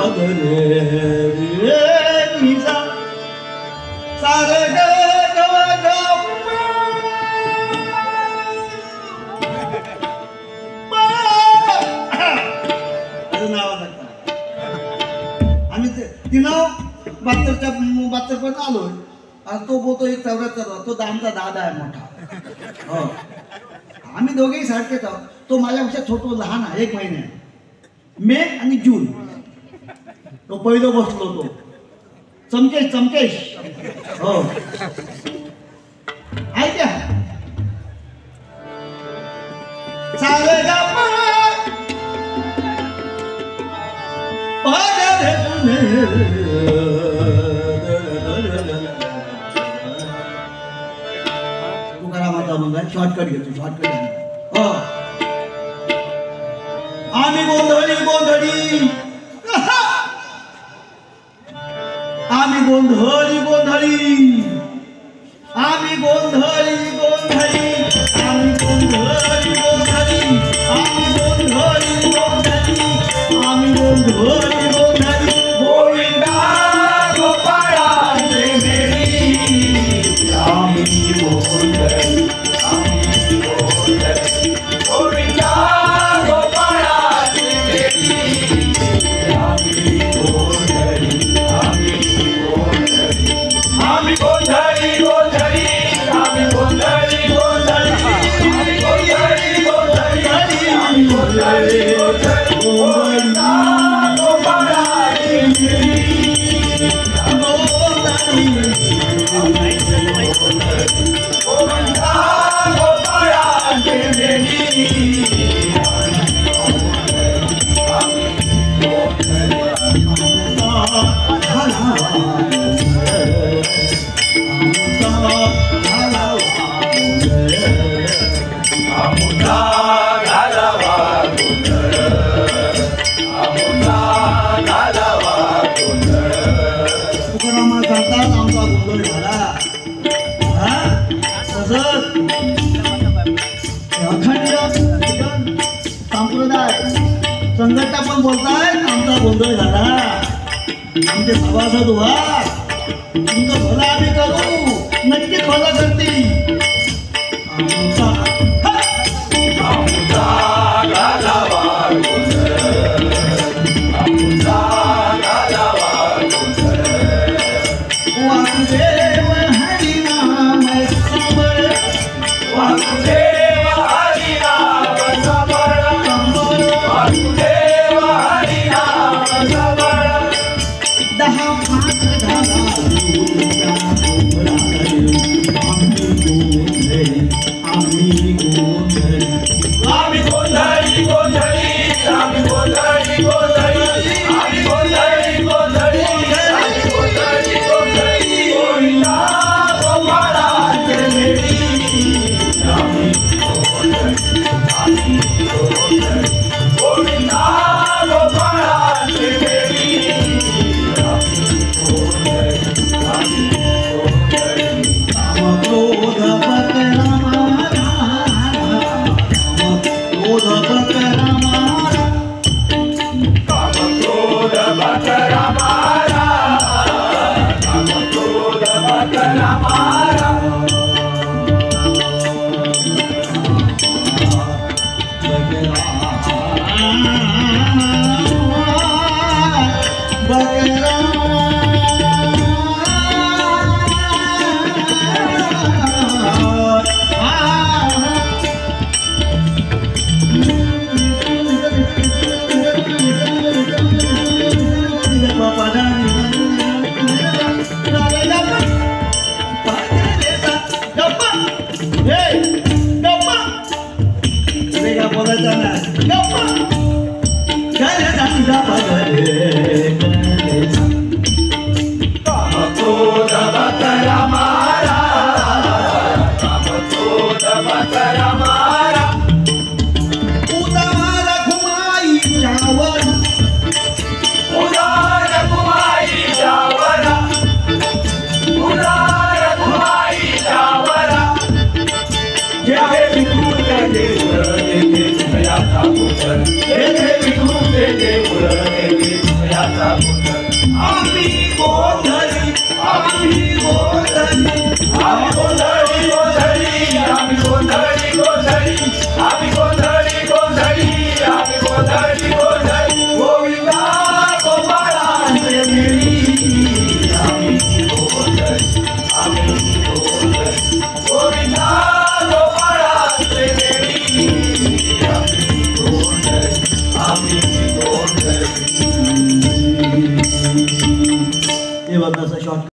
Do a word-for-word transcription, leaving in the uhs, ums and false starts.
बहात्तरच्या बहात्तर पर्यंत आलोय. आज तो बोलतो एक चौऱ्याहत्तर, तो आमचा दादा आहे मोठा. हो आम्ही दोघेही सारखेच आहोत. तो माझ्यापेक्षा छोटो लहान आहे, एक महिने. मे आणि जून तो पहिलो बसलो, तो चमकेश चमकेश. हो ऐक सारे गा तुकारामाचा मंगल शॉर्टकट घेतो, शॉर्टकट. हो आम्ही गोंधळी गोंधळी आम्ही गोंधळी गोंधळी आम्ही गोंधळी गोंधळी आम्ही गोंधळी गोंधळी आम्ही गोंधळी गोंधळी आम्ही गोंधळी गोंधळी. गोविंदा गोपाळा देवी आम्ही गोंधळी आम्ही गोंधळी. गोविंदा गोपाळा देवी आम्ही गोंधळी आम्ही गोंधळी आम्ही गोंधळी गोंधळी आम्ही गोंधळी गोंधळी आम्ही गोंधळी गोंधळी आम्ही गोंधळी गोंधळी. गोविंदा गोपाळा देवी गोविंदा गोपाळा देवी संघटना पण बोलताय. आमचा गोंधळ झाला. आमचे सभासद व्हा, तुमचं भलं आम्ही करू, नक्कीच भलं करतील. आमचा वासुदेव हरिनाम सांबळ वासुदेव हरिनाम सांबळ वासुदेव हरिनाम सांबळ. दहा पाच झाला आम्ही गोंधळी आम्ही आम्ही गोंधळी आम्ही गोंधळी आम्ही गोंधळी गोंधळी आम्ही गोंधळी गोंधळी आम्ही गोंधळी गोंधळी आम्ही गोंधळी